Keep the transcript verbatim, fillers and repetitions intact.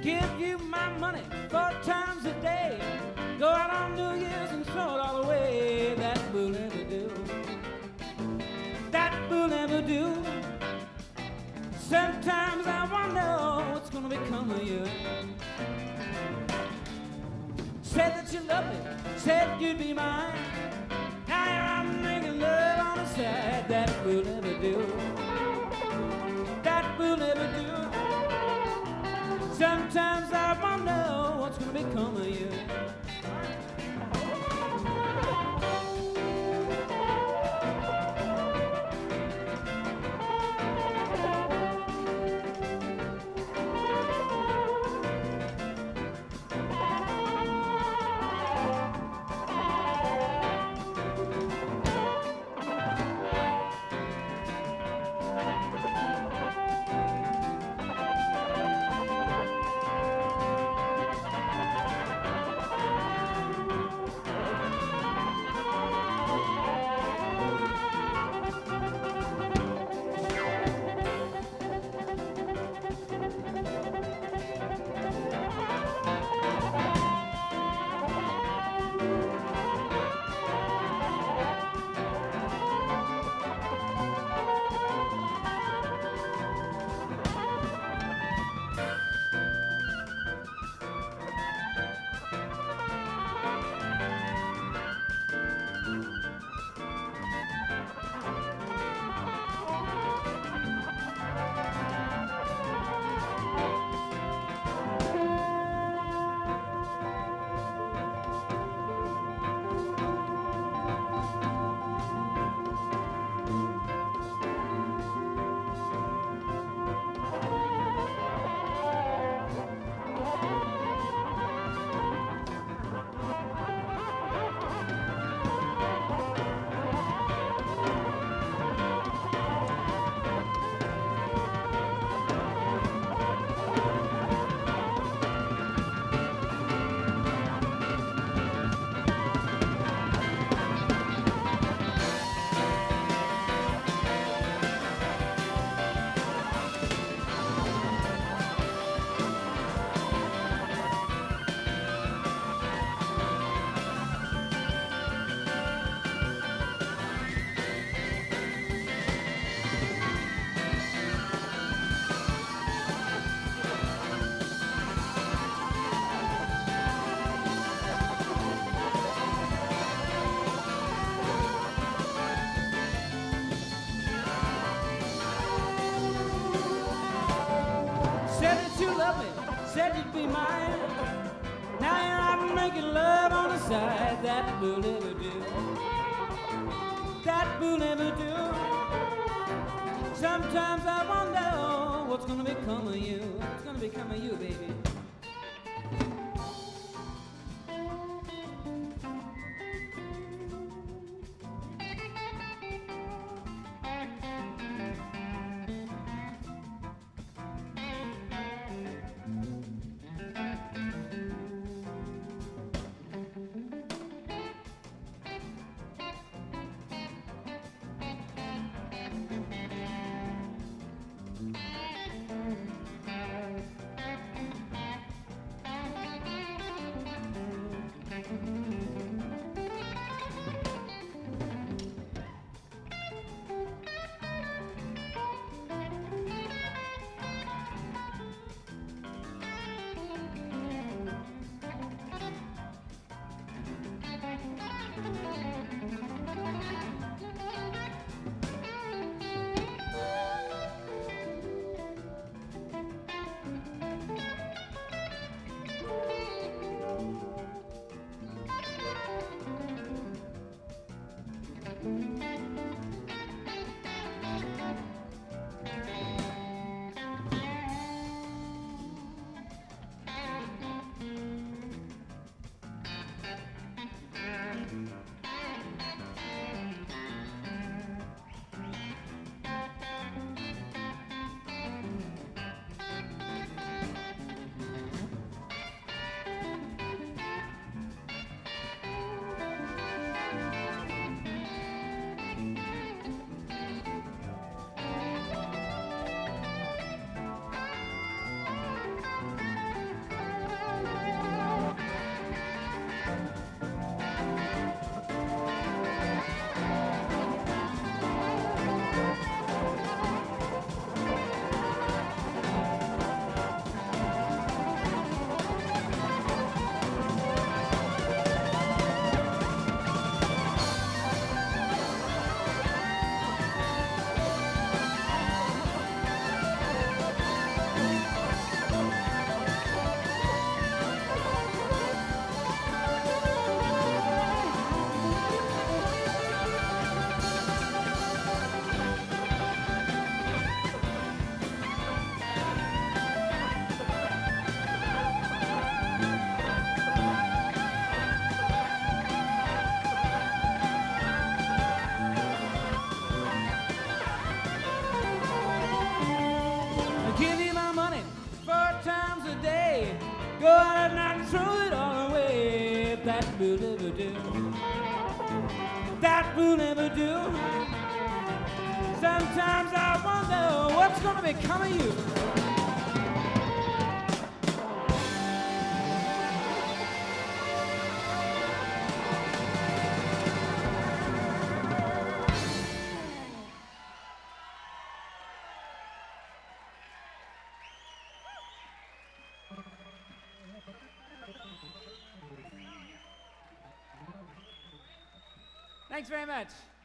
Give you my money four times a day. Go out on New Year's and throw it all away. That will never do. That will never do. Sometimes I wonder what's gonna become of you. Said that you love me, said you'd be mine. Now you're out making love on the side. That will never do. That will never do. Sometimes I wonder what's gonna become of you. Said you'd be mine. Now you're out making love on the side. That will never do. That will never do. Sometimes I wonder what's gonna become of you. What's gonna become of you, baby? Go out and throw it all away. That will never do. That will never do. Sometimes I wonder what's gonna become of you. Thanks very much.